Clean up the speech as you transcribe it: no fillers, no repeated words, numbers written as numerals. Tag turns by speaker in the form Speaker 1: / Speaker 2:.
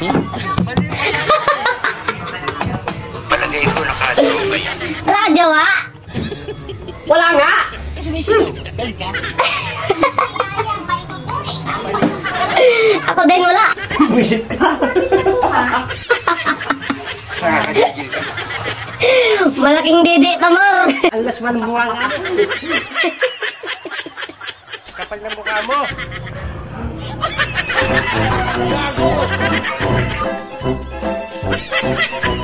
Speaker 1: Palagay ko nakadroga yan.
Speaker 2: Wala ka jowa?
Speaker 3: Wala nga.
Speaker 2: Ako din wala.
Speaker 3: Buisit ka.
Speaker 2: Malaking dede, Tamar.
Speaker 3: Alas man buwa nga.
Speaker 1: Kapal na mukha mo. Gago!